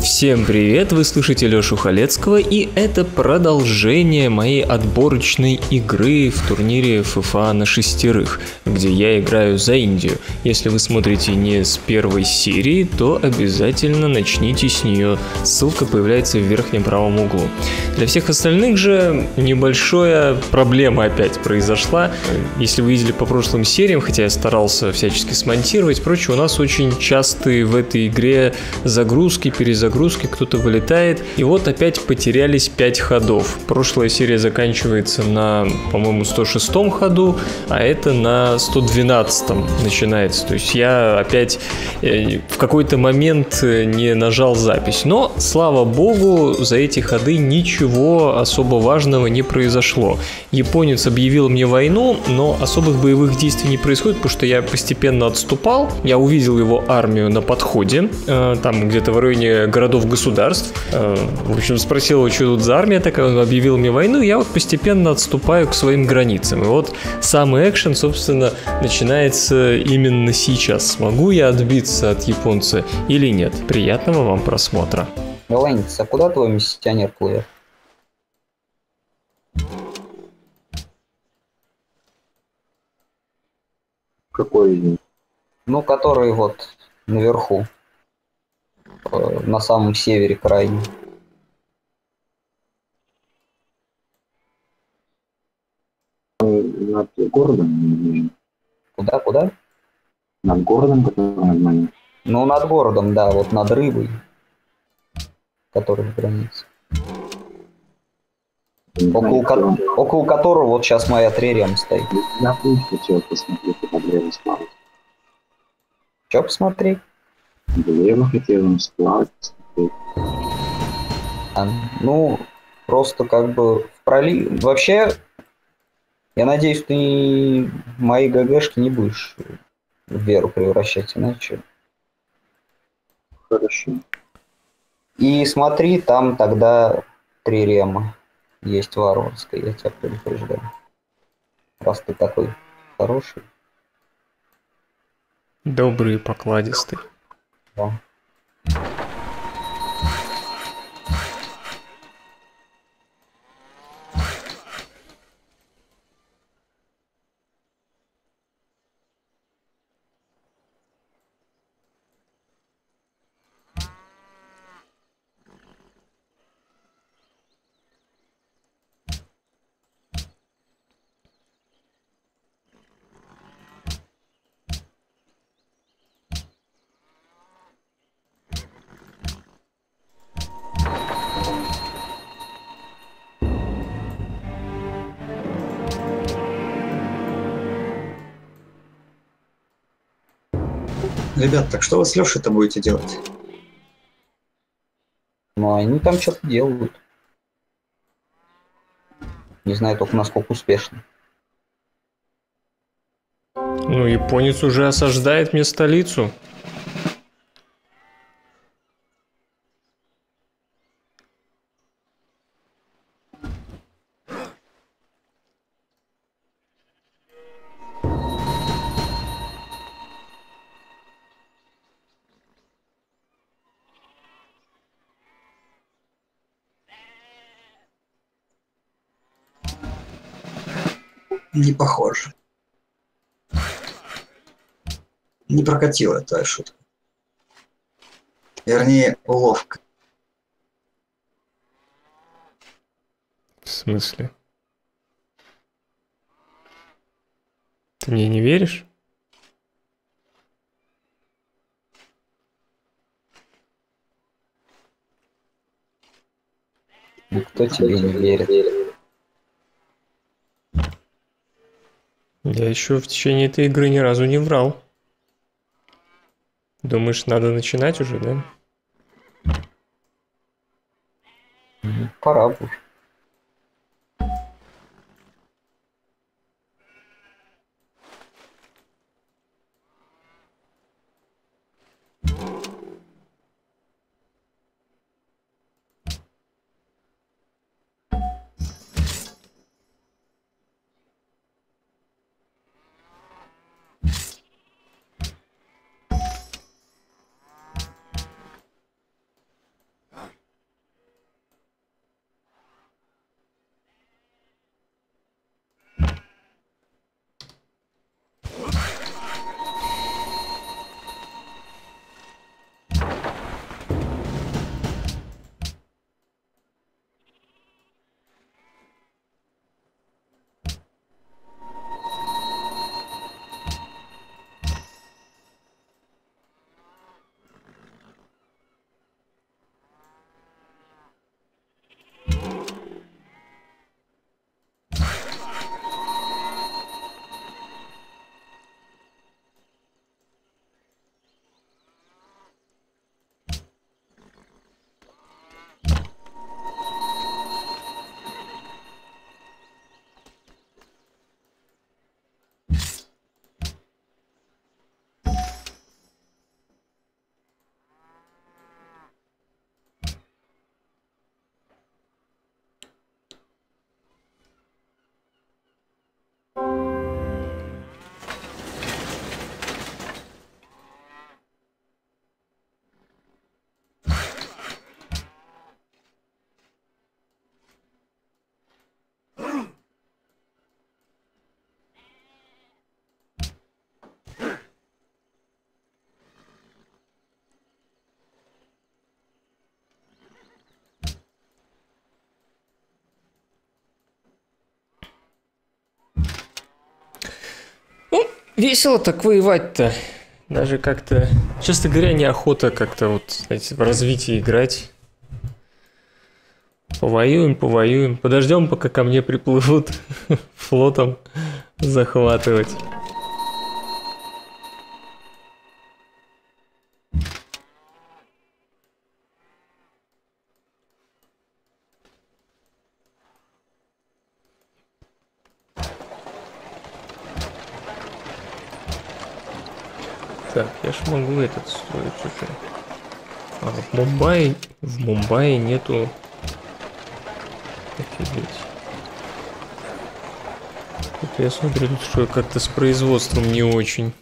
Всем привет, вы слышите Лёшу Халецкого, и это продолжение моей отборочной игры в турнире FIFA на шестерых, где я играю за Индию. Если вы смотрите не с первой серии, то обязательно начните с нее, ссылка появляется в верхнем правом углу. Для всех остальных же небольшая проблема опять произошла. Если вы видели по прошлым сериям, хотя я старался всячески смонтировать, прочее, у нас очень частые в этой игре загрузки, перезагрузки, кто-то вылетает, и вот опять потерялись 5 ходов. Прошлая серия заканчивается на, по-моему, 106-м ходу, а это на 112-м начинается. То есть я опять в какой-то момент не нажал запись. Но, слава богу, за эти ходы ничего особо важного не произошло. Японец объявил мне войну, но особых боевых действий не происходит, потому что я постепенно отступал. Я увидел его армию на подходе, там где-то в районе городов-государств. В общем, спросил его, что тут за армия такая, он объявил мне войну, и я вот постепенно отступаю к своим границам. И вот самый экшен, собственно, начинается именно сейчас. Смогу я отбиться от японца или нет? Приятного вам просмотра. Галанец, а куда твой миссионер плывет? Какой? Ну, который вот наверху, на самом севере крайне. Над городом? Куда? Над городом, который над нами. Ну, над городом, да, вот над рыбой, который в границе. Около которого вот сейчас моя тререм стоит. Я бы хотел посмотреть, как влево сплавать. Че посмотреть? Влево хотел сплавать, посмотреть. Ну, просто как бы в пролив... Вообще, я надеюсь, ты мои ГГшки не будешь в веру превращать, иначе. Хорошо. И смотри, там тогда трирема есть варварская, я тебя предупреждаю. Раз ты такой хороший. Добрый и покладистый. Да. Ребят, так что вы с Лешей-то будете делать? Ну, они там что-то делают. Не знаю только, насколько успешно. Ну, японец уже осаждает мне столицу. Не похоже. Не прокатила твоя шутка. Вернее, уловка. В смысле? Ты мне не веришь? Никто тебе не верит. Я еще в течение этой игры ни разу не врал. Думаешь, надо начинать уже, да? Пора бы. Весело так воевать-то. Даже как-то, честно говоря, неохота как-то вот, знаете, в развитии играть. Повоюем, повоюем. Подождем, пока ко мне приплывут флотом захватывать. Так, я ж могу этот строить уже. А в Мумбаи нету. Офигеть. Вот я смотрю, тут что как-то с производством не очень.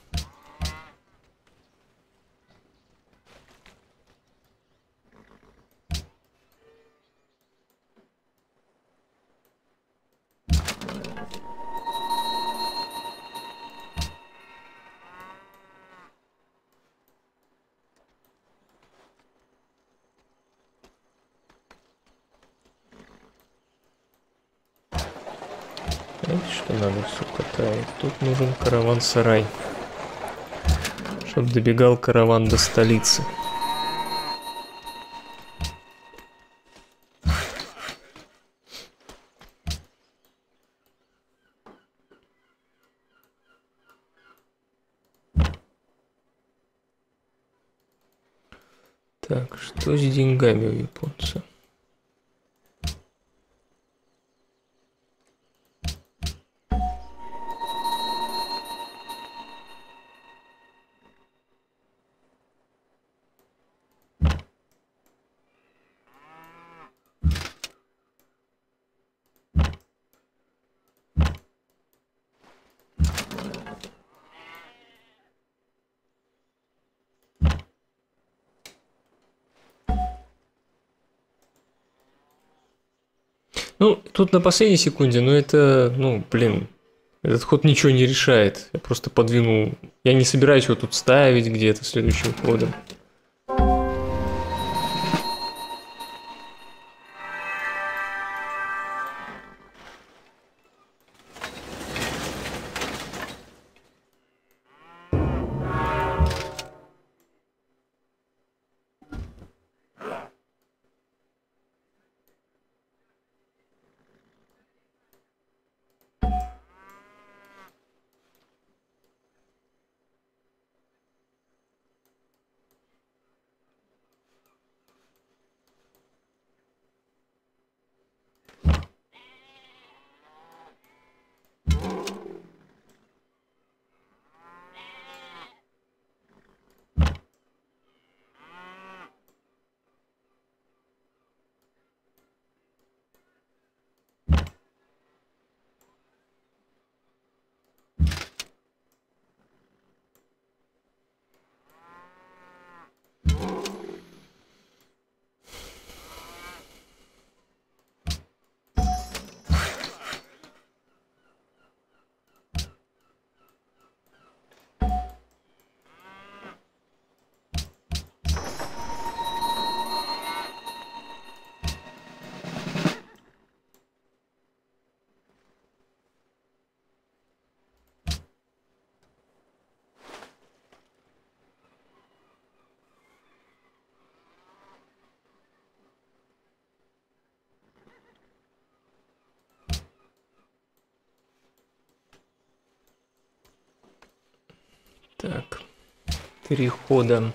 Знаете, что надо все катает? Тут нужен караван-сарай, чтобы добегал караван до столицы. Так, что с деньгами у японца? Ну, тут на последней секунде, но это, ну, блин, этот ход ничего не решает. Я просто подвинул. Я не собираюсь его тут ставить где-то следующим ходом. Так, 3 хода.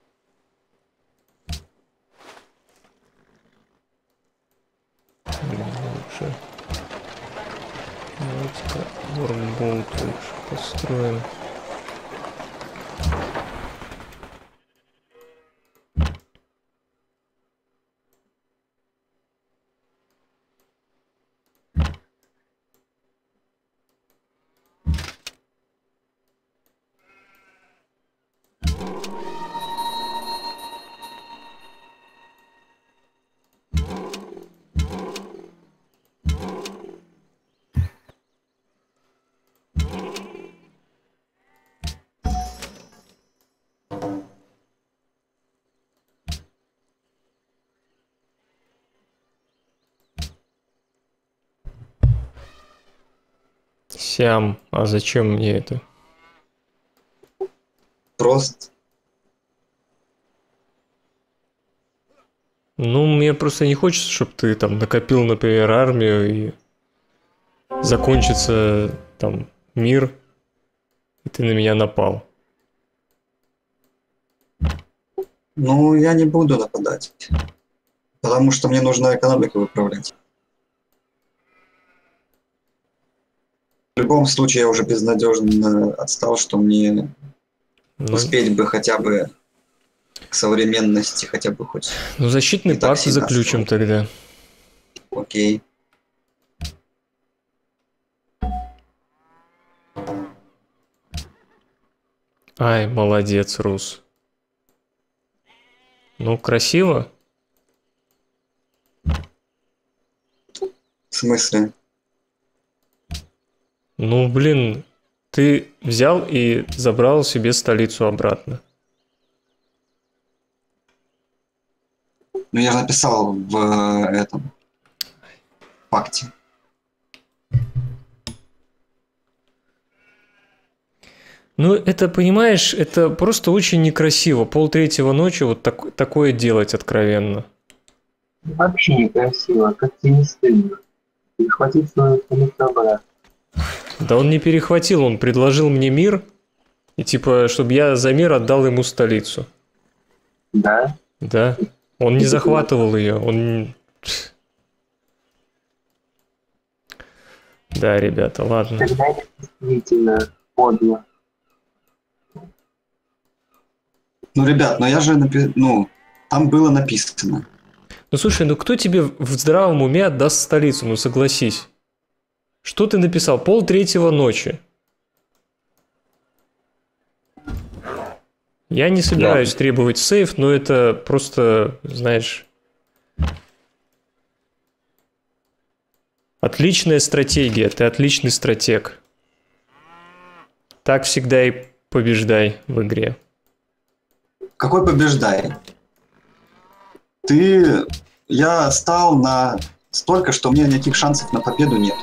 Лучше. Давайте-ка Wormbolt лучше построим. Сям, а зачем мне это? прост. Ну, мне просто не хочется, чтобы ты там накопил, например, армию и закончится там мир, и ты на меня напал. Ну, я не буду нападать. Потому что мне нужно экономику выправлять. В любом случае, я уже безнадежно отстал, что мне Ну, успеть бы хотя бы к современности, хотя бы хоть. ну, защитный Не так пакт сильно заключим отстал. тогда. Окей. Ай, молодец, Рус. Ну, красиво. В смысле? Ну, блин, ты взял и забрал себе столицу обратно. Ну, я же написал в этом пакте. Ну, это, понимаешь, это просто очень некрасиво. 2:30 ночи вот такое делать откровенно. Вообще некрасиво, как тебе не стыдно. Перехватить свою столицу обратно. Да он не перехватил, он предложил мне мир, и типа, чтобы я за мир отдал ему столицу. Да? Да. Он не захватывал ее, он... Да, ребята, ладно. Тогда это действительно подло. Ну, ребят, но я же ну, там было написано. Ну слушай, ну кто тебе в здравом уме отдаст столицу, ну согласись. Что ты написал? 2:30 ночи. Я не собираюсь требовать сейф, но это просто, знаешь... Отличная стратегия, ты отличный стратег. Так всегда и побеждай в игре. Какой побеждай? Я стал на столько, что у меня никаких шансов на победу нет.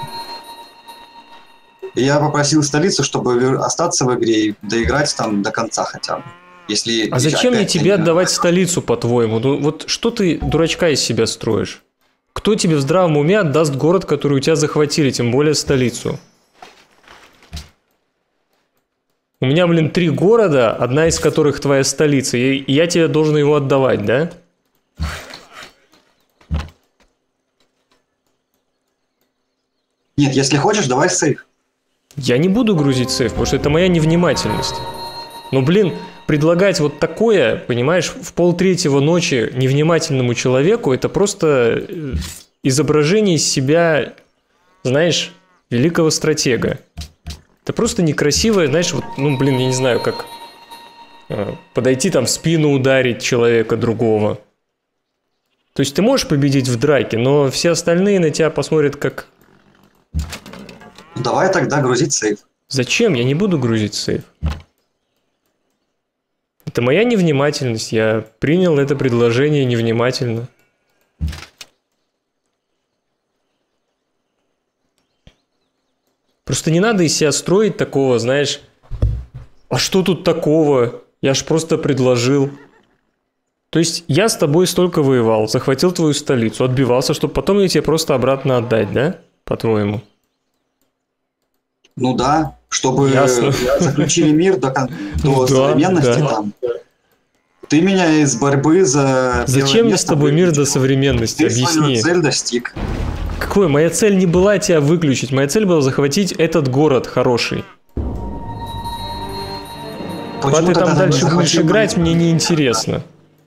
И я попросил столицу, чтобы остаться в игре и доиграть там до конца хотя бы. Если А зачем мне опять тебе не- отдавать столицу, по-твоему? Ну вот что ты дурачка из себя строишь? Кто тебе в здравом уме отдаст город, который у тебя захватили, тем более столицу? У меня, блин, 3 города, одна из которых твоя столица, и я тебе должен его отдавать, да? Нет, если хочешь, давай сейф. Я не буду грузить сейф, потому что это моя невнимательность. Но, блин, предлагать вот такое, понимаешь, в 2:30 ночи невнимательному человеку, это просто изображение из себя, знаешь, великого стратега. Это просто некрасивое, знаешь, вот, ну, блин, я не знаю, как подойти там в спину ударить человека другого. То есть ты можешь победить в драке, но все остальные на тебя посмотрят как... Ну, давай тогда грузить сейф. Зачем? Я не буду грузить сейф. Это моя невнимательность. Я принял это предложение невнимательно. Просто не надо из себя строить такого, знаешь, а что тут такого? Я ж просто предложил. То есть я с тобой столько воевал, захватил твою столицу, отбивался, чтобы потом ее тебе просто обратно отдать, да? По-твоему? Ну да, чтобы Ясно. заключили мир до Ну да, современности да. там. Ты меня из борьбы за... Зачем первое мне с место тобой мир до вылечил. современности? Ты свою Объясни. цель достиг. Какой? Моя цель не была тебя выключить. Моя цель была захватить этот город хороший. Пока Почему ты тогда там дальше не будешь захватил играть, мою- мне не интересно.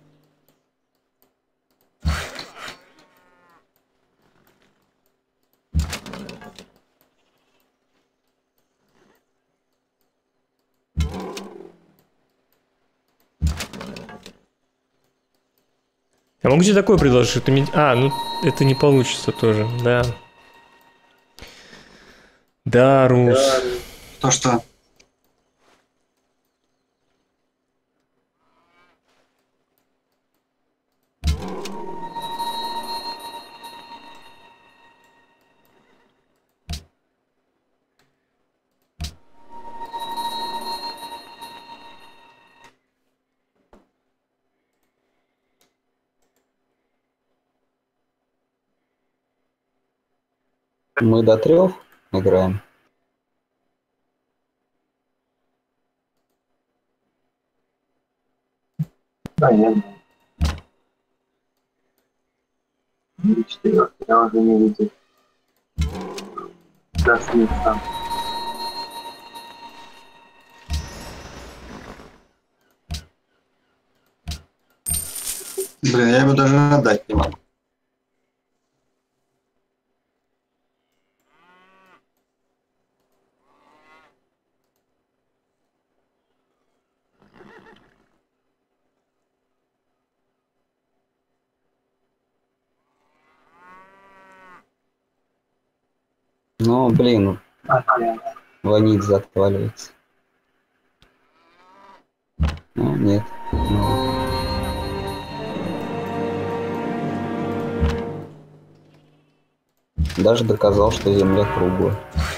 Я могу тебе такое предложить, что ты мне... А, ну это не получится тоже, да. Да, Рус. То, что... Мы до 3 играем. Да, я знаю. 4. Я уже не видел. Проснуться. Блин, я его даже отдать не могу. Ну, блин, Ванидзе отваливается. Ну, нет. Ну. Даже доказал, что Земля круглая.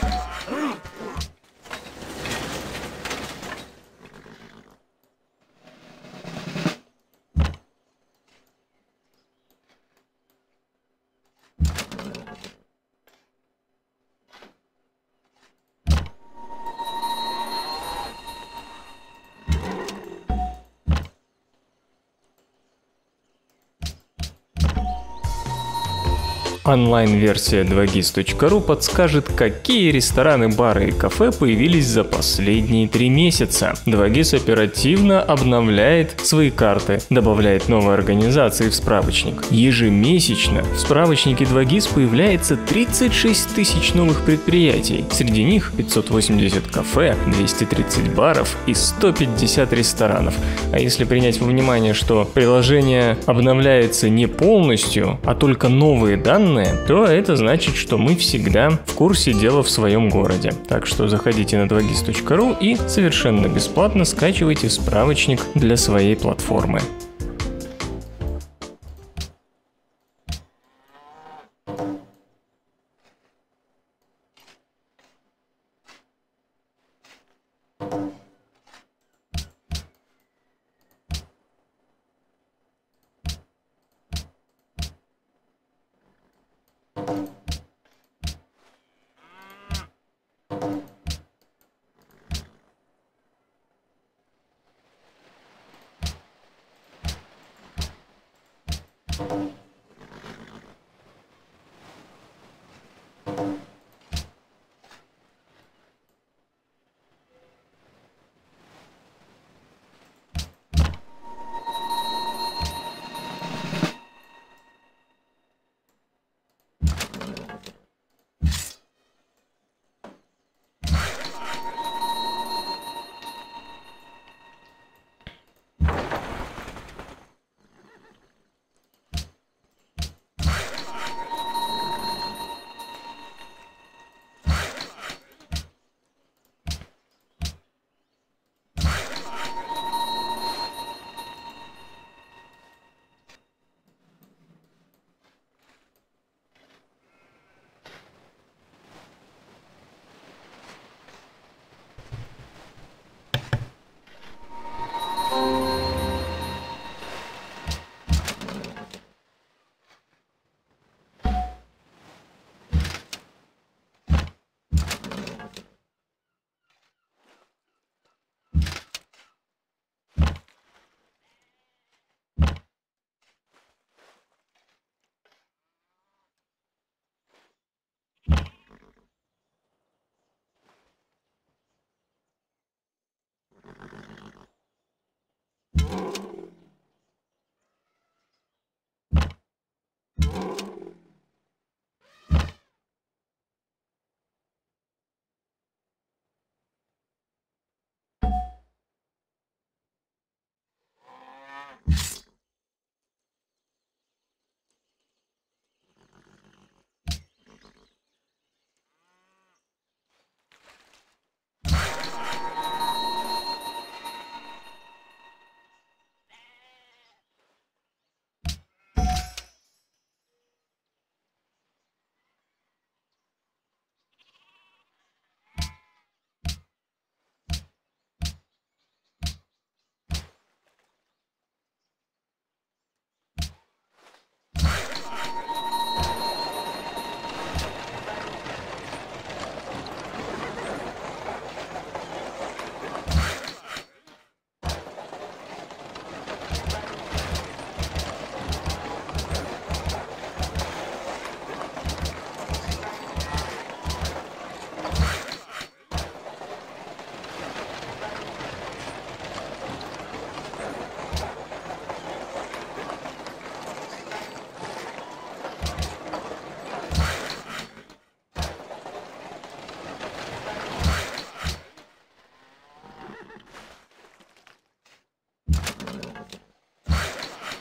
Онлайн-версия 2gis.ru подскажет, какие рестораны, бары и кафе появились за последние 3 месяца. 2gis оперативно обновляет свои карты, добавляет новые организации в справочник. Ежемесячно в справочнике 2gis появляется 36 тысяч новых предприятий. Среди них 580 кафе, 230 баров и 150 ресторанов. А если принять во внимание, что приложение обновляется не полностью, а только новые данные, то это значит, что мы всегда в курсе дела в своем городе. Так что заходите на 2gis.ru и совершенно бесплатно скачивайте справочник для своей платформы.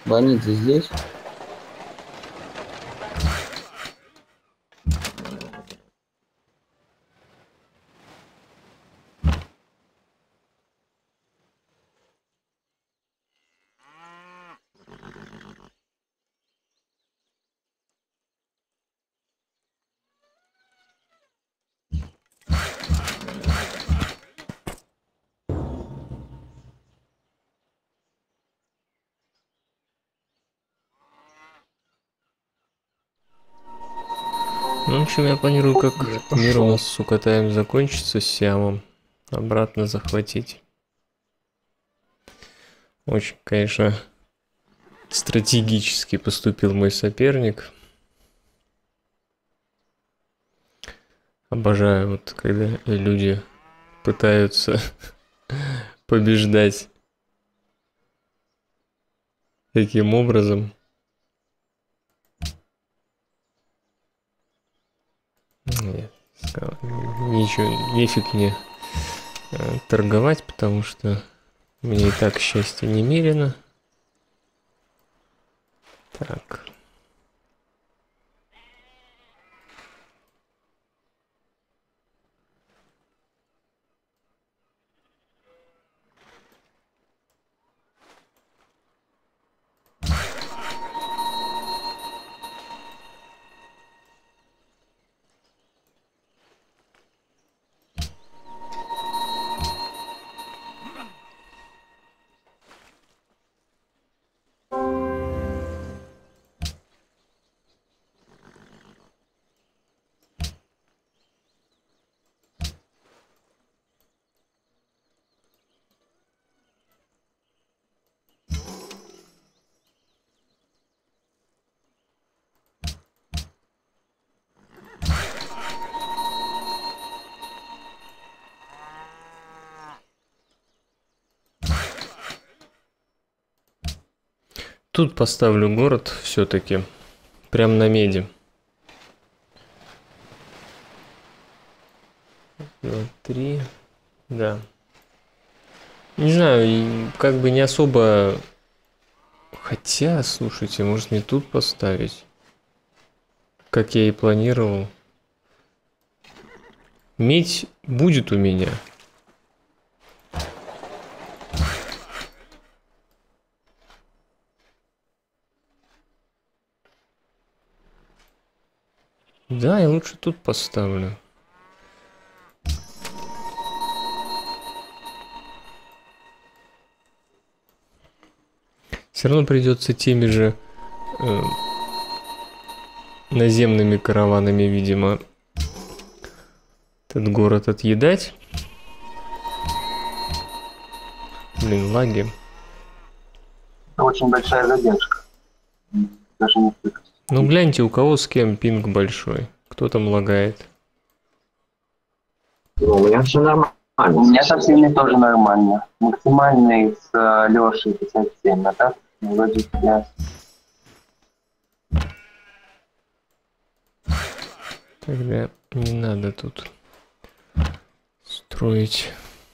Ванидзе здесь. Ну, в общем, я планирую, как Я мир у пошел. нас с Сукатаем закончится, с Сиамом, обратно захватить. Очень, конечно, стратегически поступил мой соперник. Обожаю, вот когда люди пытаются побеждать таким образом. Нет, сказал, ничего, нефиг мне торговать, потому что мне и так счастье немерено. Так. Тут поставлю город все-таки. Прям на меди. 2, 3. Да. Не знаю, как бы не особо... Хотя, слушайте, может мне тут поставить? Как я и планировал. Медь будет у меня. Да, я лучше тут поставлю. Все равно придется теми же наземными караванами, видимо, этот город отъедать. Блин, лаги. Это очень большая задержка. Даже не стык. Ну гляньте, у кого с кем пинг большой. Кто там лагает. Ну, у меня все нормально. У меня со всеми тоже нормально. Максимальный с Лешей 57, а так вроде я... Тогда не надо тут строить.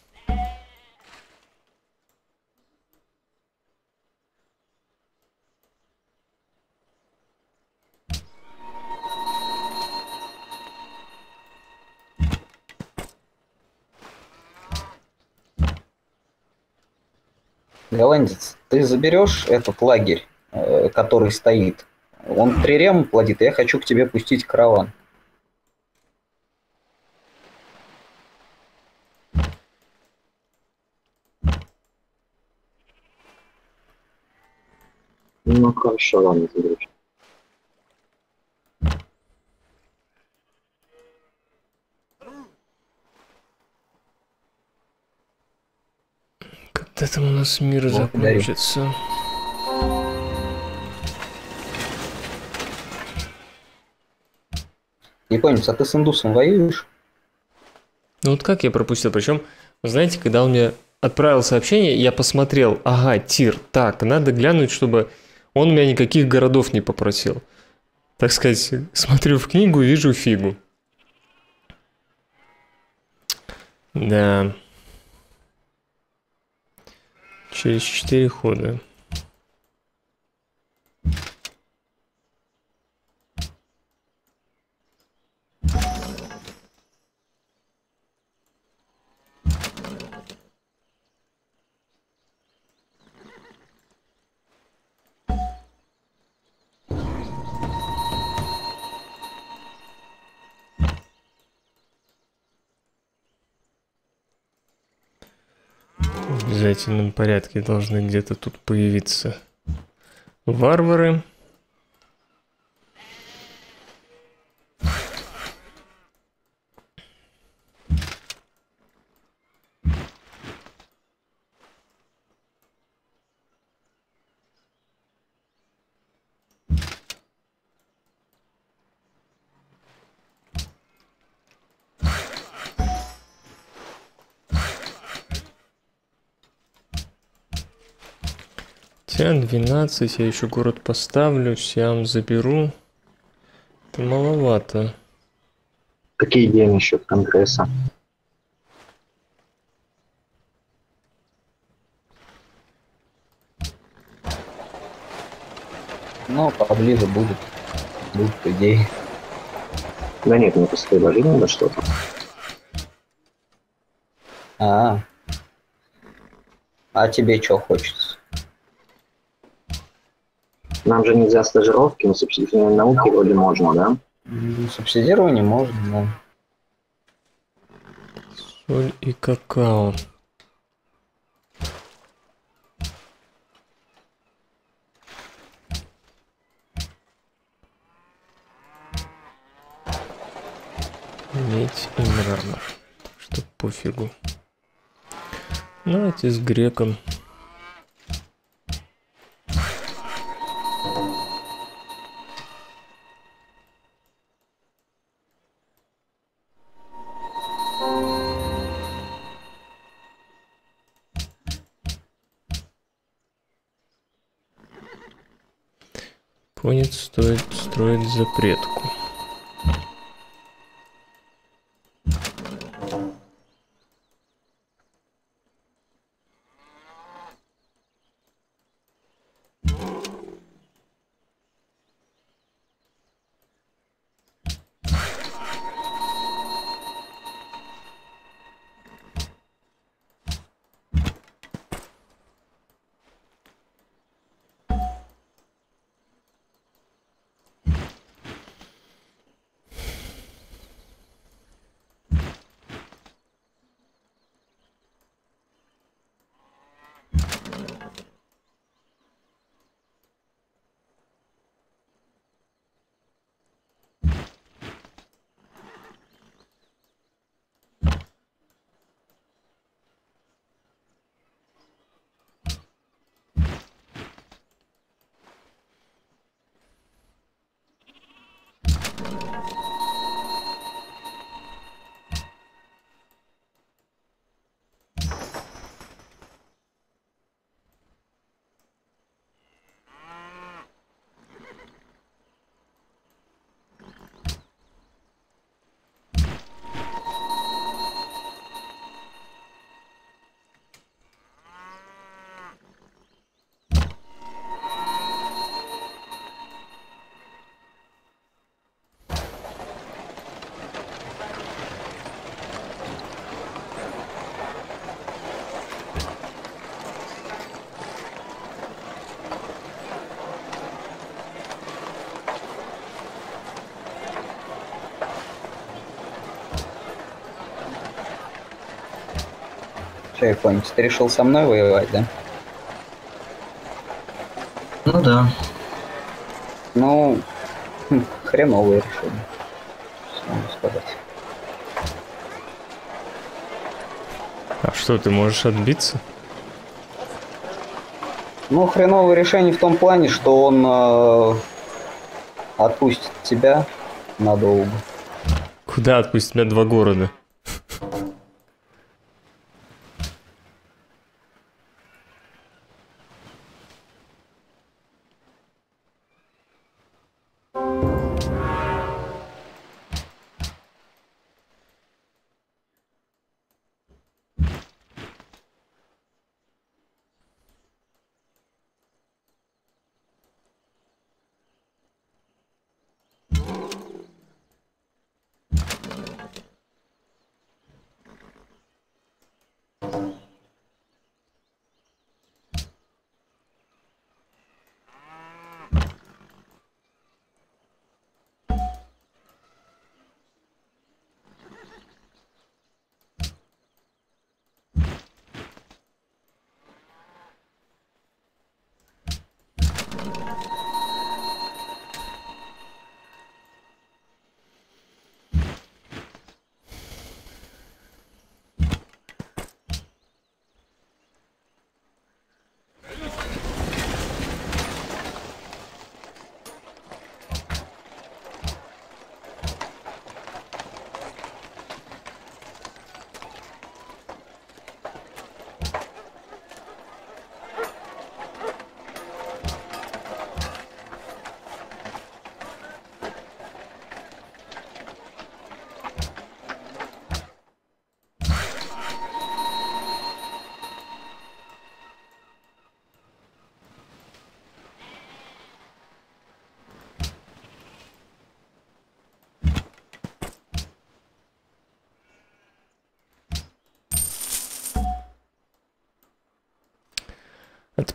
Голландец, ты заберешь этот лагерь, который стоит? Он 3 рема платит, и я хочу к тебе пустить караван. Ну, хорошо, ладно, заберу. Когда там у нас мир Благодарю. закончится? Японец, а ты с индусом воюешь? Ну вот как я пропустил? Причем, знаете, когда он мне отправил сообщение, я посмотрел, ага, тир, так, надо глянуть, чтобы он у меня никаких городов не попросил. Так сказать, смотрю в книгу и вижу фигу. Да. Через 4 хода. обязательном порядке должны где-то тут появиться варвары. Хотя 12, я еще город поставлю, Сиам заберу. Это маловато. Какие идеи насчет Конгресса? Ну, поближе будет. Будут идеи. Да нет, мне просто предложили надо что-то. А, а тебе что хочется? Нам же нельзя стажировки, но субсидированные науки вроде можно, да? Субсидирование можно, да. Соль и какао. Медь и мрамор. Так что пофигу. Давайте с греком. Конец стоит строить запретку. Че, я понял, ты решил со мной воевать, да? Ну да. Ну, хреновое решение. Что могу сказать. А что, ты можешь отбиться? Ну, хреновое решение в том плане, что он отпустит тебя надолго. Куда отпустить меня 2 города?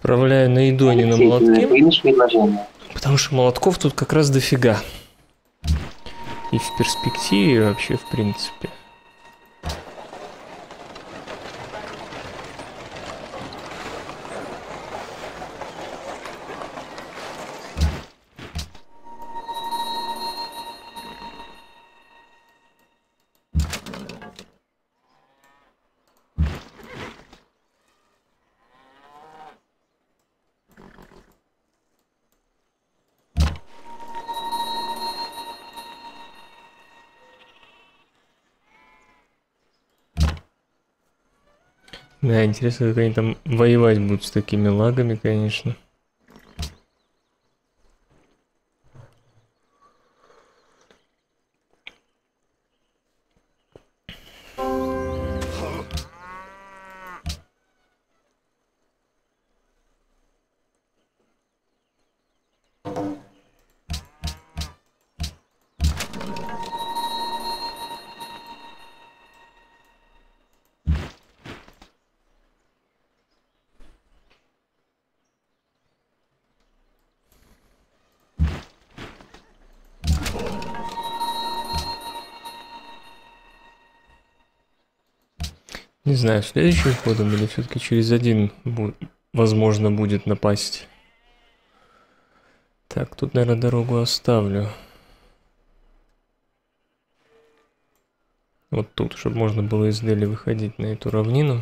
Отправляю на еду, а не на Алексей, ты молотке. примешь предложение? Потому что молотков тут как раз дофига. И в перспективе, и вообще в принципе. Да, интересно, как они там воевать будут с такими лагами, конечно. Не знаю, следующим ходом или все-таки через один возможно будет напасть. Так, тут, наверное, дорогу оставлю. Вот тут, чтобы можно было издали выходить на эту равнину.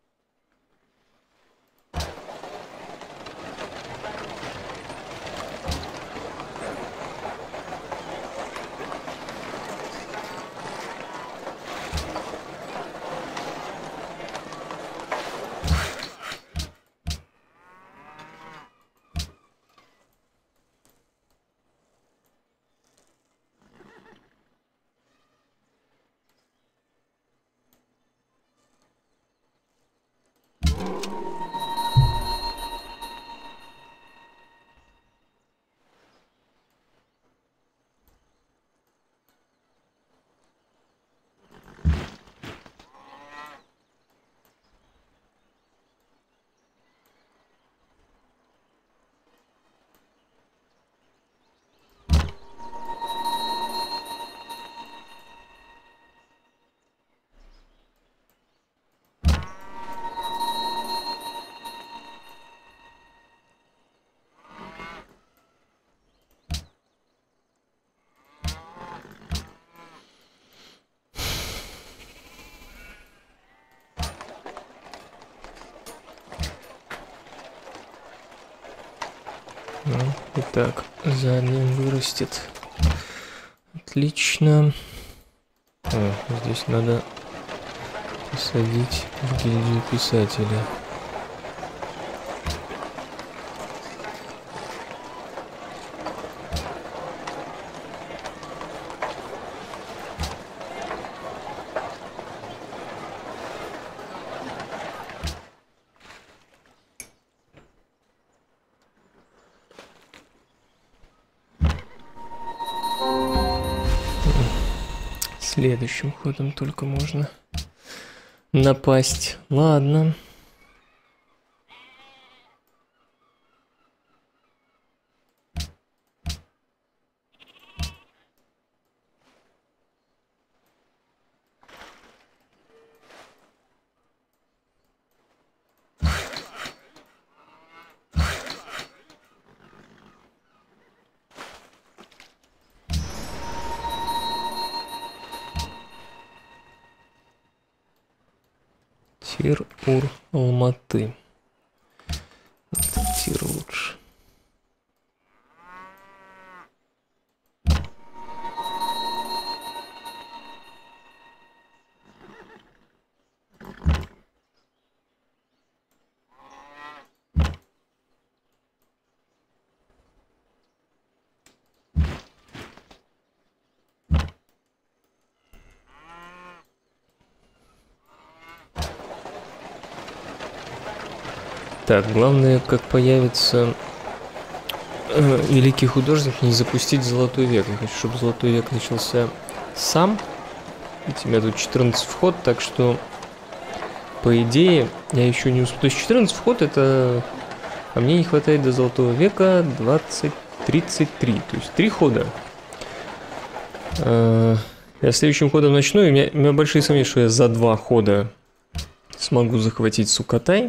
Ну, итак, за днем вырастет. Отлично. О, здесь надо посадить в гильдию писателя. Следующим ходом только можно напасть. Ладно. Тир-Ур Алматы. Этот тир лучше. Так, главное, как появится великий художник, не запустить золотой век. Я хочу, чтобы золотой век начался сам. Ведь у меня тут 14 вход, так что, по идее, я еще не успел. То есть 14 вход — это А мне не хватает до золотого века 33. То есть 3 хода. Я следующим ходом начну, и у меня большие сомнения, что я за 2 хода смогу захватить Сукатай.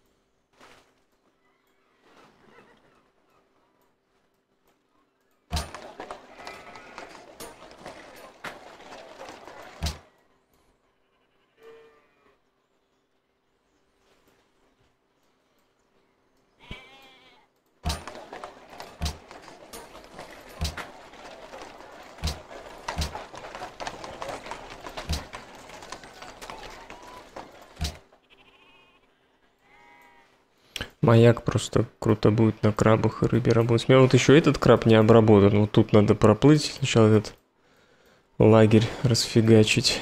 Маяк просто круто будет на крабах и рыбе работать. У меня вот еще этот краб не обработан. Вот тут надо проплыть. Сначала этот лагерь расфигачить.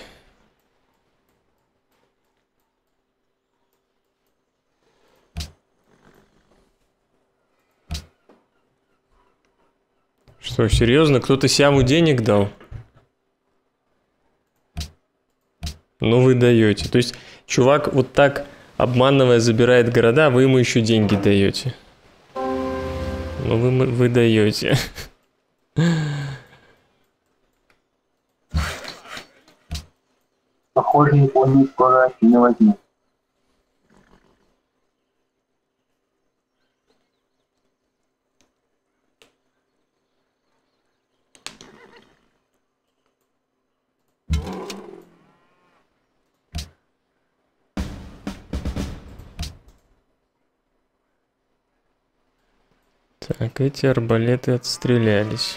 Что, серьезно? Кто-то Сиаму денег дал? Ну вы даете. То есть чувак вот так... обманывая, забирает города, а вы ему еще деньги даете. Ну, вы даете. Похоже, Японию скоро не возьмут. Так, эти арбалеты отстрелялись.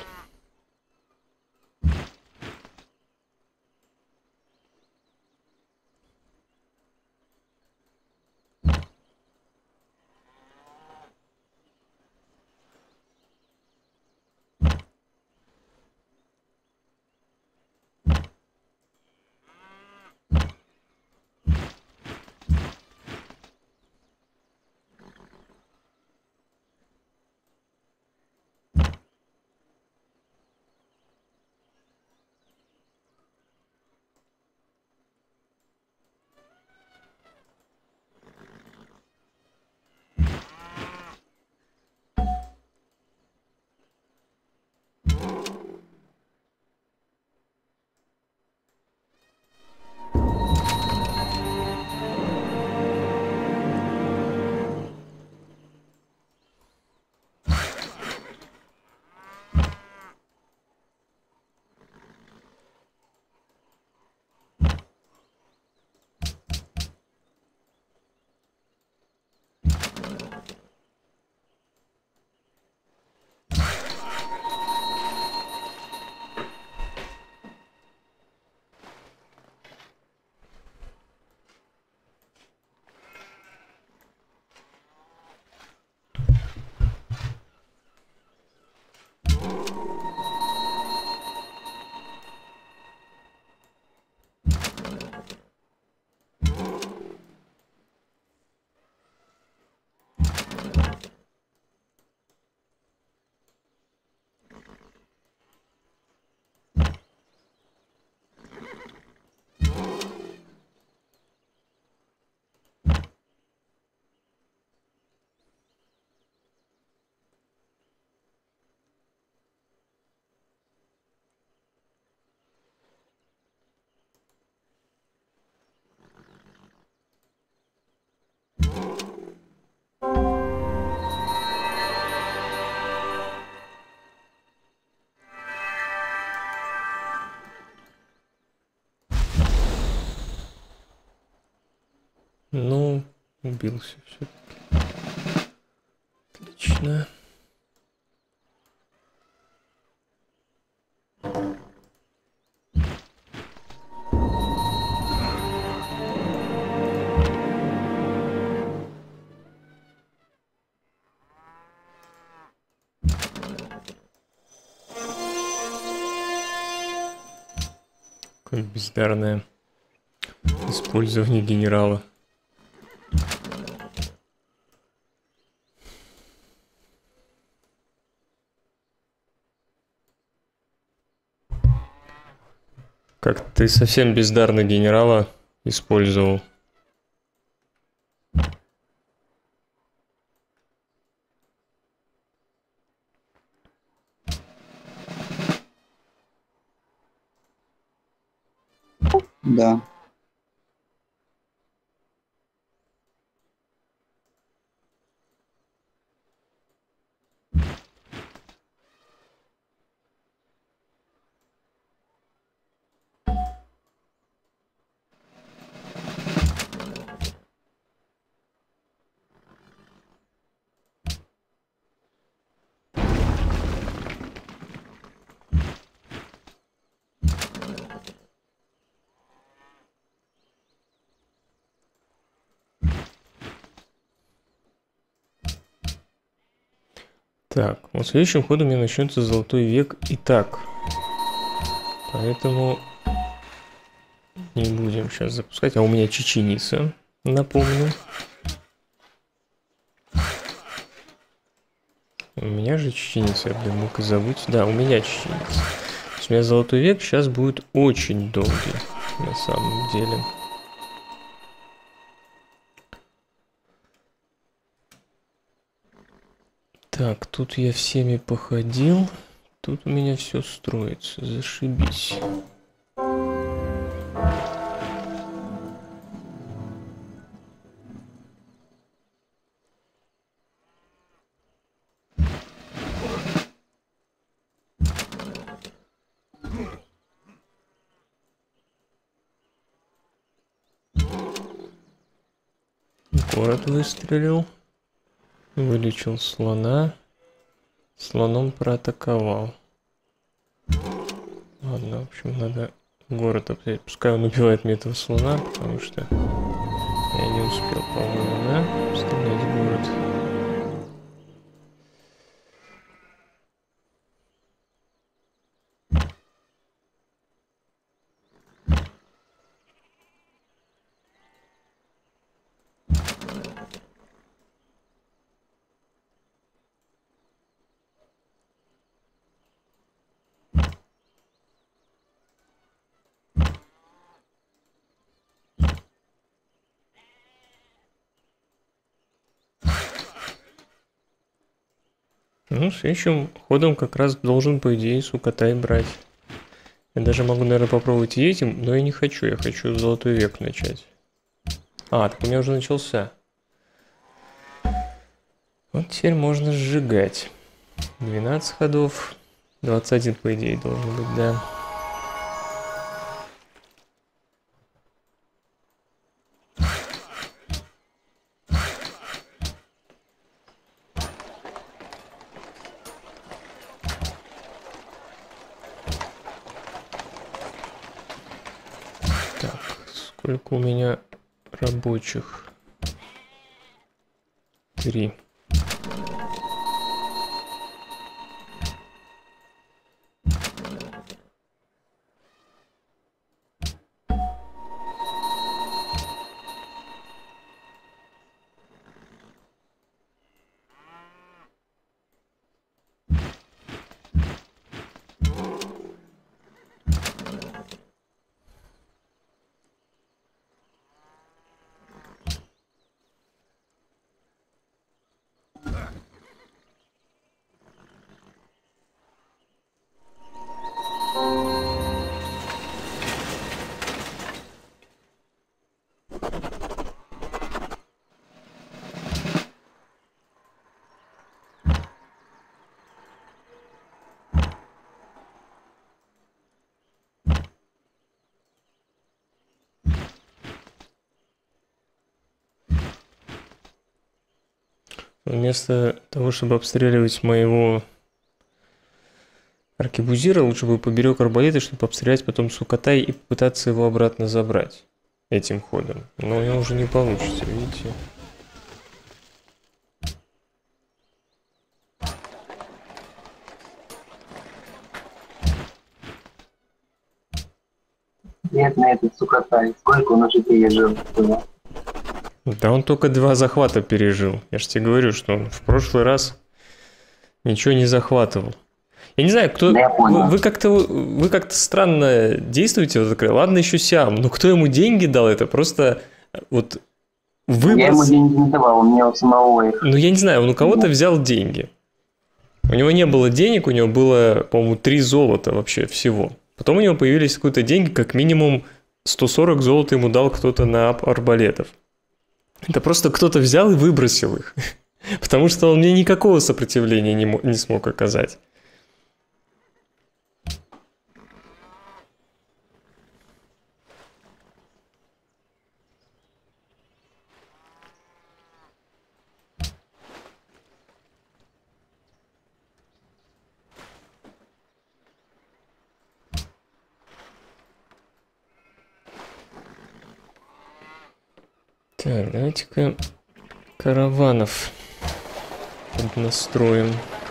Ну, убился все-таки. Отлично. Какое бездарное использование генерала. Как ты совсем бездарно генерала использовал. Да. Так, вот следующим ходом у меня начнется золотой век и так. Поэтому не будем сейчас запускать. А у меня чеченица, напомню. У меня же чеченица, я бы мог и забыть. Да, у меня чеченица. То есть у меня золотой век сейчас будет очень долгий, на самом деле. Так, тут я всеми походил. Тут у меня все строится. Зашибись. Город выстрелил. Вылечил слона. Слоном проатаковал. Ладно, в общем, надо город обстоять. Пускай он убивает мне этого слона, потому что я не успел, по-моему, да, стрелять в город. Ну, следующим ходом как раз должен, по идее, Сукатай брать. Я даже могу, наверное, попробовать и этим, но я не хочу. Я хочу золотой век начать. А, так у меня уже начался. Вот теперь можно сжигать. 12 ходов. 21, по идее, должен быть, да. Сколько у меня рабочих? 3. Вместо того, чтобы обстреливать моего аркебузира, лучше бы поберег арбалеты, чтобы обстрелять потом Сукатай и попытаться его обратно забрать этим ходом. Но у него уже не получится, видите. Бедный этот Сукатай. Сколько он уже пережил? Да он только 2 захвата пережил. Я же тебе говорю, что он в прошлый раз ничего не захватывал. Я не знаю, кто... Да, вы как-то странно действуете. Вот, ладно, еще Сиам, но кто ему деньги дал, это просто вот выброс... Я ему деньги не давал, у меня у самого их. Ну, я не знаю, он у кого-то взял деньги. У него не было денег, у него было, по-моему, 3 золота вообще всего. Потом у него появились какие-то деньги, как минимум 140 золота ему дал кто-то на арбалетов. Это просто кто-то взял и выбросил их. Потому что он мне никакого сопротивления не смог оказать. Так, давайте-ка караванов настроим.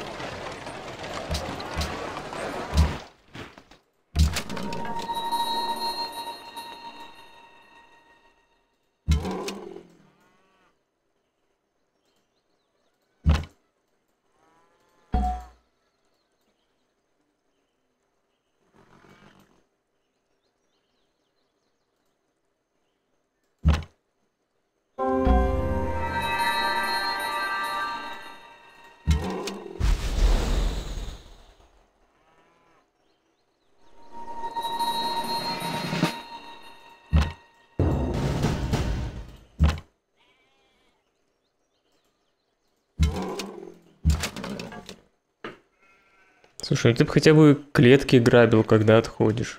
Слушай, ну ты бы хотя бы клетки грабил, когда отходишь.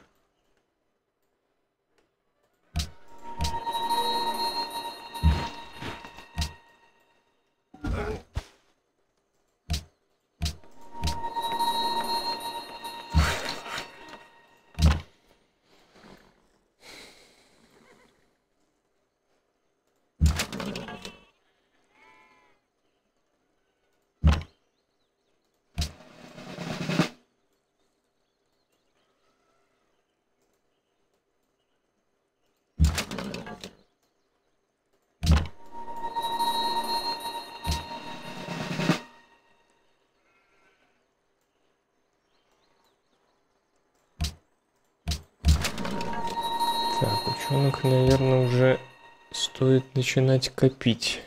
Так, ученых, наверное, уже стоит начинать копить.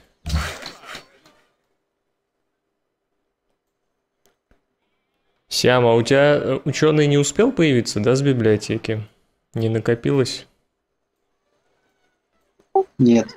Сяма, у тебя ученый не успел появиться, да, с библиотеки? Не накопилось? Нет.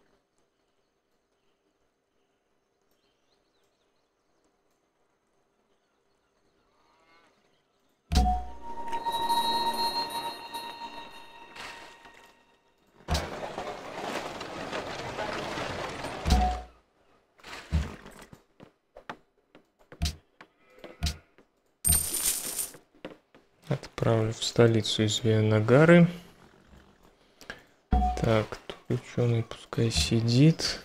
Отправлю в столицу из Вианагары. Так, тут ученый пускай сидит.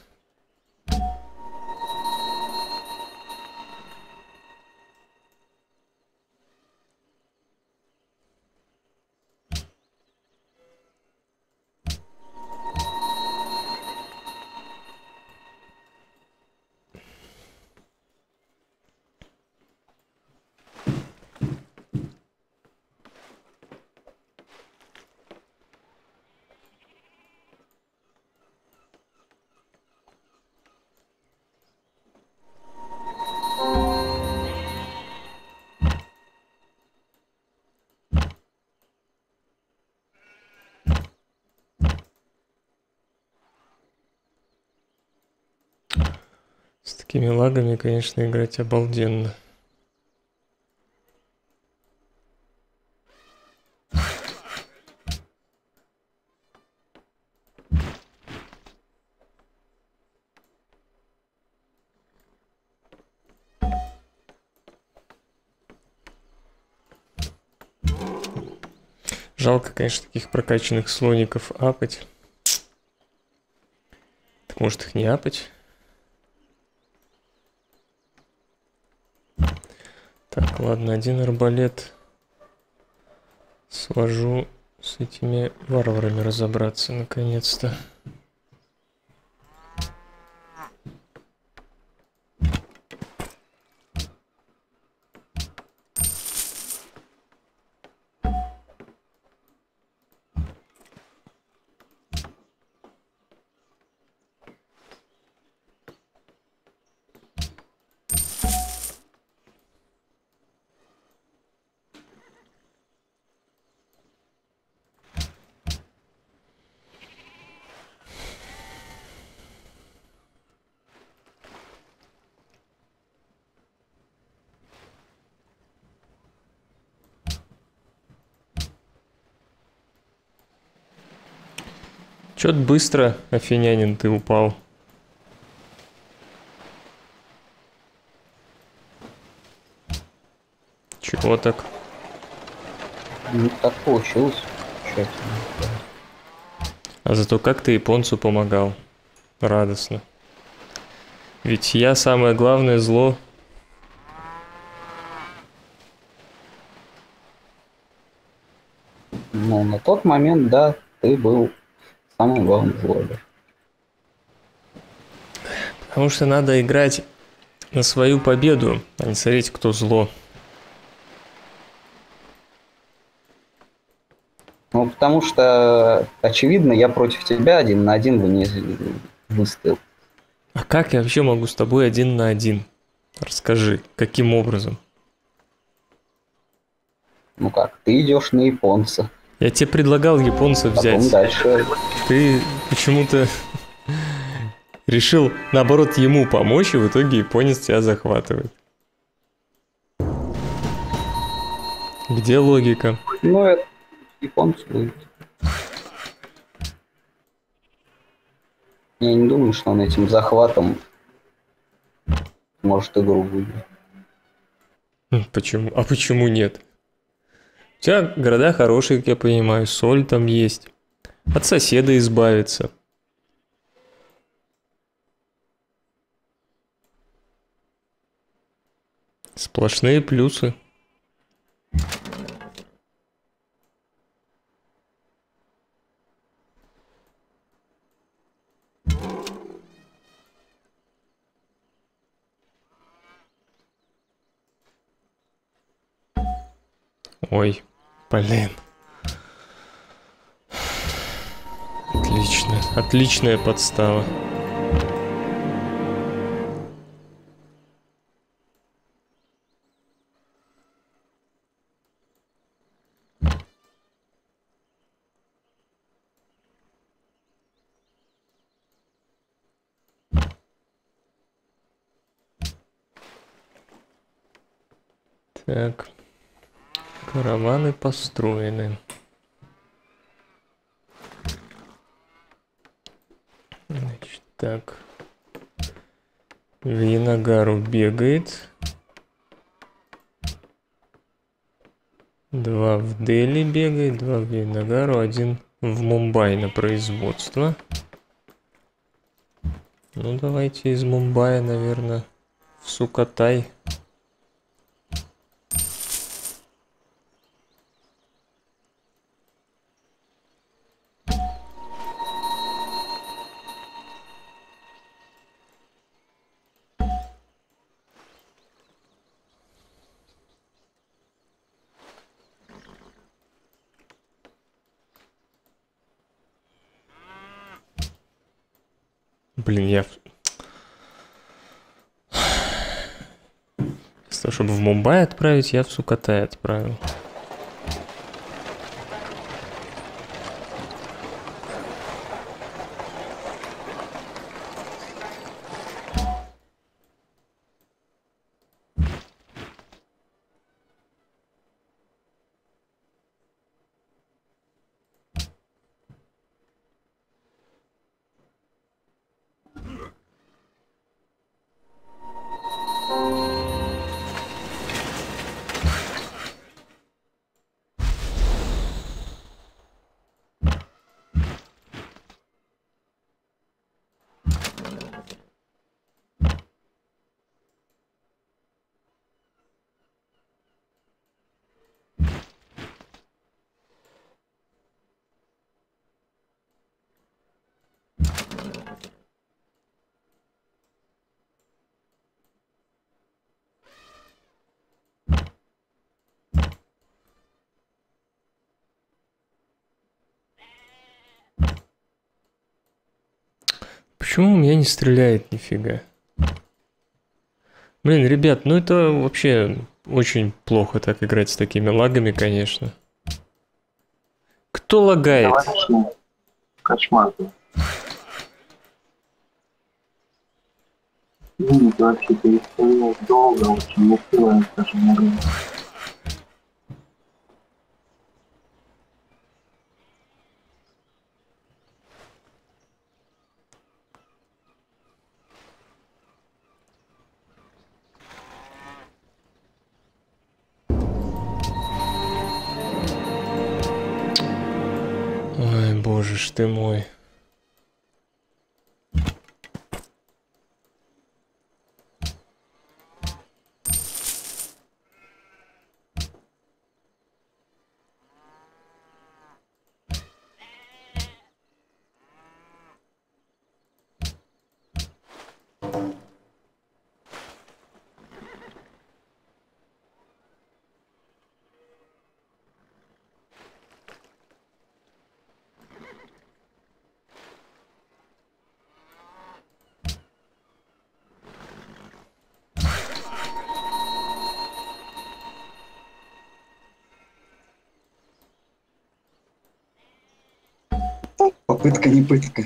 С такими лагами, конечно, играть обалденно. Жалко, конечно, таких прокачанных слоников апать. Так может их не апать? Так, ладно, один арбалет сложу с этими варварами разобраться наконец-то. Чё-то быстро, афинянин, ты упал. Чего так? Ну, так получилось. Тщательно. А зато как ты японцу помогал. Радостно. Ведь я самое главное зло. Ну, на тот момент, да, ты был самым главным злом. Потому что надо играть на свою победу, а не смотреть, кто зло. Ну, потому что, очевидно, я против тебя 1 на 1 бы не выстоял. А как я вообще могу с тобой 1 на 1? Расскажи, каким образом? Ну как, ты идешь на японца. Я тебе предлагал японца Потом взять. дальше. Ты почему-то решил, наоборот, ему помочь, и в итоге японец тебя захватывает. Где логика? Ну, это японцы будет. Я не думаю, что он этим захватом может игру выиграть. Почему? А почему нет? У тебя города хорошие, как я понимаю, соль там есть. От соседа избавиться. Сплошные плюсы. Ой, блин. Отлично. Отличная подстава. Так. Караваны построены. Значит, так. Винагару бегает. 2 в Дели бегает, 2 в Винагару, 1 в Мумбай на производство. Ну, давайте из Мумбаи, наверное, в Сукатай. Блин, я... Вместо того, чтобы в Мумбай отправить, я в Сукатай отправил. Почему у меня не стреляет нифига? Блин, ребят, ну это вообще очень плохо так играть с такими лагами, конечно. Кто лагает? Вообще кошмар. Видите, вообще перестроилось долго, очень не успеваем даже много. боже ж ты мой. Попытка не пытка.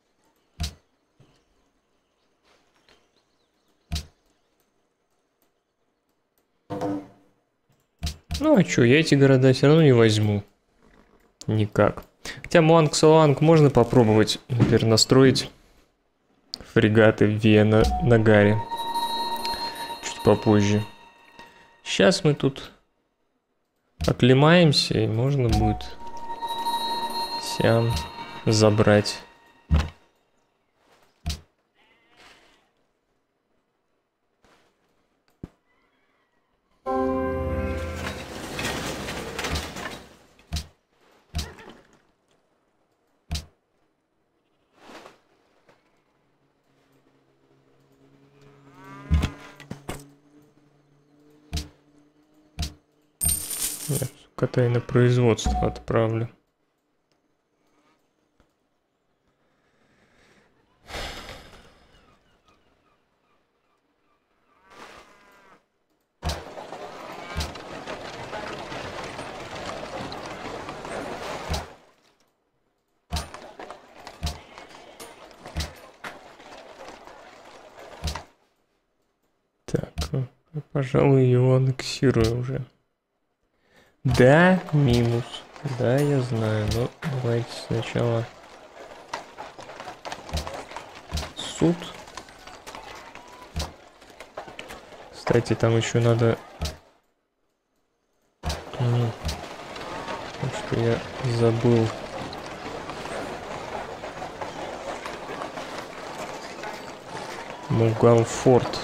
Ну а чё, я эти города все равно не возьму. Никак. Хотя Муанг Соанг можно попробовать, например, настроить фрегаты в Виена-Нагаре. Чуть попозже. Сейчас мы тут оклемаемся, и можно будет Сиам забрать. Я Катай на производство отправлю. Так, пожалуй, его аннексирую уже. Да, минус. Да, я знаю, но давайте сначала суд. Кстати, там еще надо... что я забыл. Мугалфорд.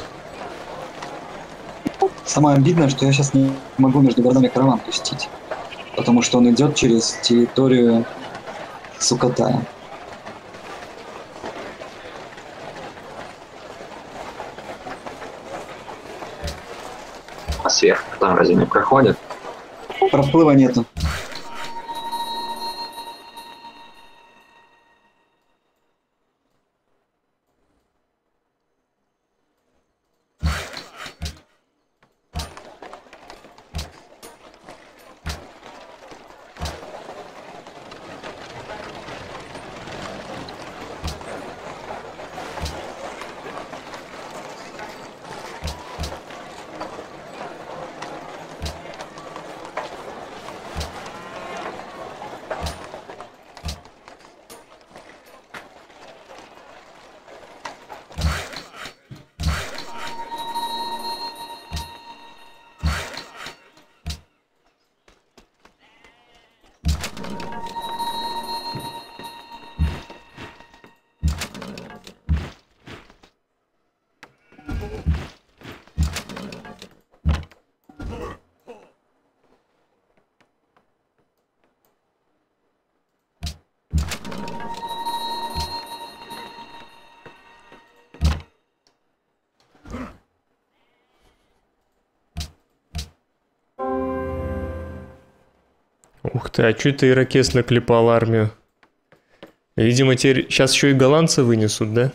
Самое обидное, что я сейчас не могу между городами караван пустить. Потому что он идет через территорию Сукатая. А сверху там разве не проходит? Проплыва нету. Ух ты, а чё ты ирокез наклепал армию? Видимо, теперь сейчас еще и голландцы вынесут, да?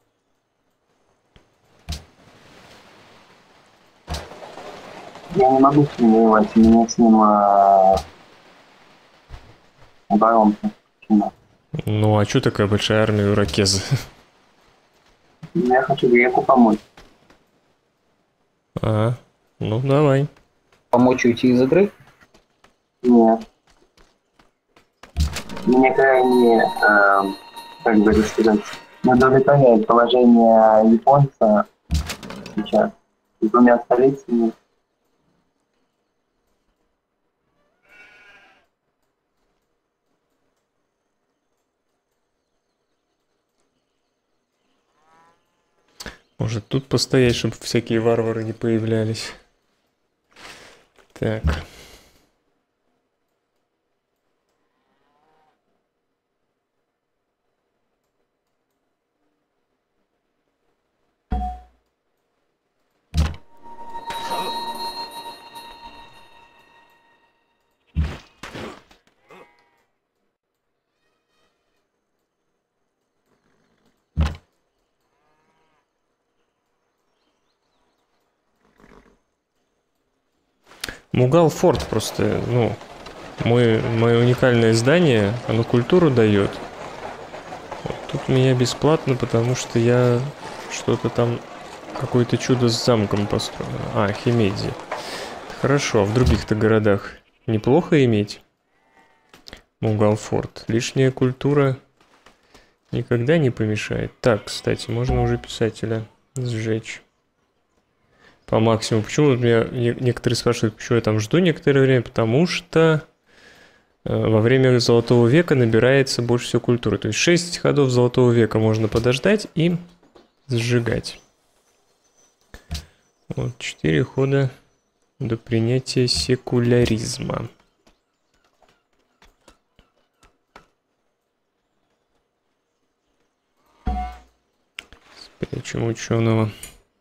Я не могу с ним воевать, у меня с ним оборонка. Ну, а чё такая большая армия ирокеза? Я хочу греку помочь. А, ну давай. Помочь уйти из игры? Нет. Мне крайне, как бы это сказать, не удовлетворяет положение японца сейчас. С двумя столицами. Может тут постоять, чтобы всякие варвары не появлялись. Так. Мугал-форт просто, ну, мое уникальное здание, оно культуру дает. Вот тут у меня бесплатно, потому что я что-то там, какое-то чудо с замком построил. А, Химедзи. Хорошо, а в других-то городах неплохо иметь Мугал-форт. Лишняя культура никогда не помешает. Так, кстати, можно уже писателя сжечь. По максимуму. Почему меня некоторые спрашивают, почему я там жду некоторое время? Потому что во время Золотого века набирается больше всего культуры. То есть 6 ходов Золотого века можно подождать и сжигать. Вот 4 хода до принятия секуляризма. Спрячем ученого.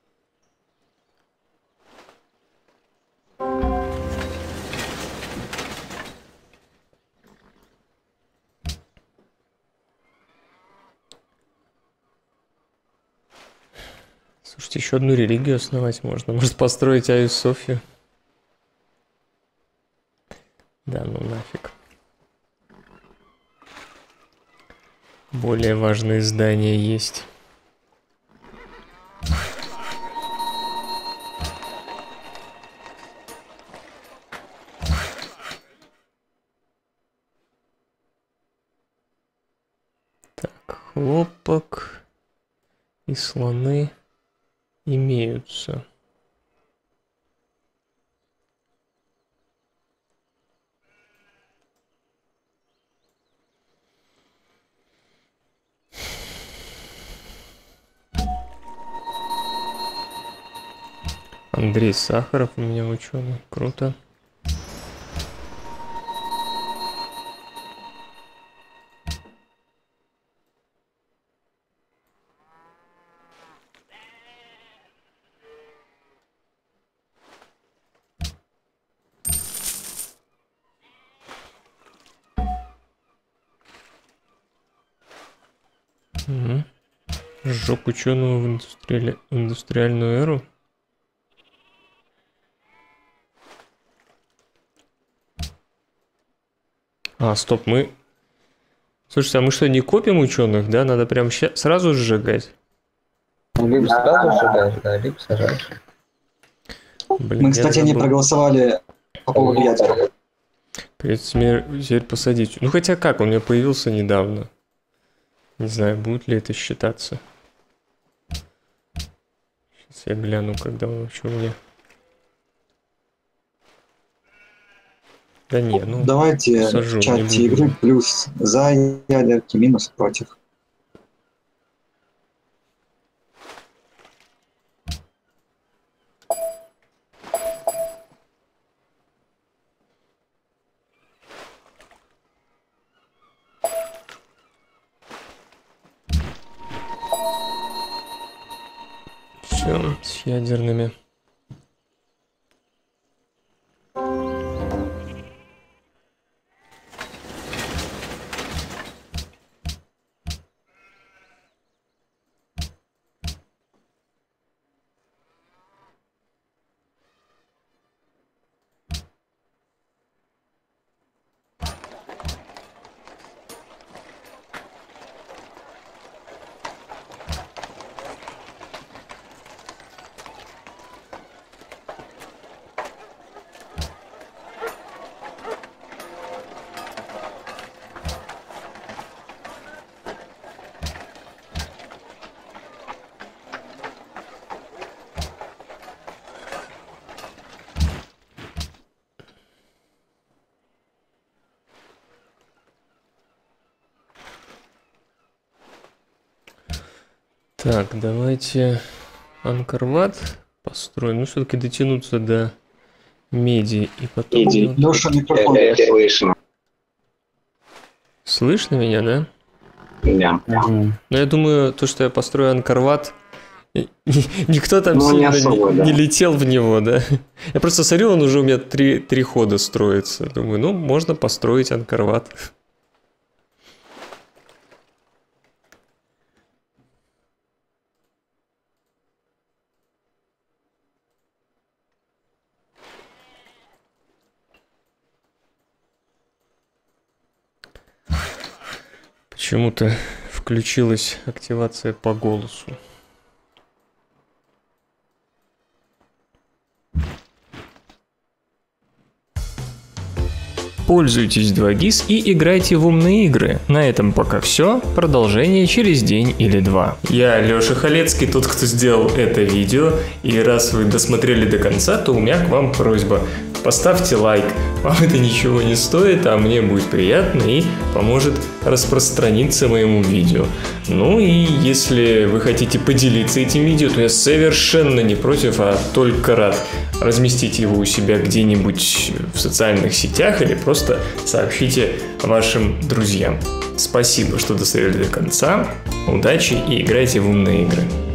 Слушайте, еще одну религию основать можно. Может построить Айю Софию. Да ну нафиг. Более важные здания есть. Так, хлопок и слоны имеются. Андрей Сахаров у меня ученый. Круто. Угу. Сжег ученого в индустриальную эру. А, стоп, мы... Слушайте, а мы что, не копим ученых, да? Надо прям сразу сжигать? Ну, либо сразу сжигаешь, да, либо сажаешь. Блин, Мы, кстати, не проголосовали по поводу ядер. Теперь посадить. Ну хотя как, он у меня появился недавно. Не знаю, будет ли это считаться. Сейчас я гляну, когда он вообще у меня... Да не, ну... Давайте сажу, в чате не буду. игры плюс за ядерки, минус против. Все, с ядерными. Так, давайте Анкорват построен. Ну, все-таки дотянуться до меди и потом... Меди. Леша, микрофон. Это слышно. Слышно меня, да? Да. Но я думаю, то, что я построю Анкорват, никто там Ну, не сильно особо, да. не летел в него, да? Я просто смотрю, он уже у меня три хода строится. Думаю, ну, можно построить Анкорват. Почему-то включилась активация по голосу. Пользуйтесь 2GIS и играйте в умные игры. На этом пока все. Продолжение через день или два. Я Лёша Халецкий, тот, кто сделал это видео. И раз вы досмотрели до конца, то у меня к вам просьба. Поставьте лайк. Вам это ничего не стоит, а мне будет приятно и поможет распространиться моему видео. Ну и если вы хотите поделиться этим видео, то я совершенно не против, а только рад разместить его у себя где-нибудь в социальных сетях или просто сообщите вашим друзьям. Спасибо, что досмотрели до конца. Удачи и играйте в умные игры.